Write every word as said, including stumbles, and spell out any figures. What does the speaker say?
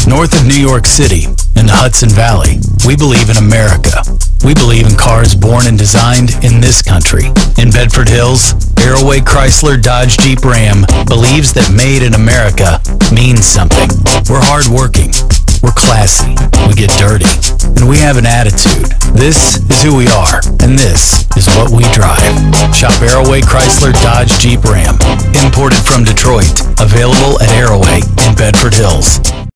North of New York City, in the Hudson Valley, we believe in America. We believe in cars born and designed in this country. In Bedford Hills, Arroway Chrysler Dodge Jeep Ram believes that made in America means something. We're hardworking, we're classy, we get dirty, and we have an attitude. This is who we are, and this is what we drive. Shop Arroway Chrysler Dodge Jeep Ram. Imported from Detroit. Available at Arroway in Bedford Hills.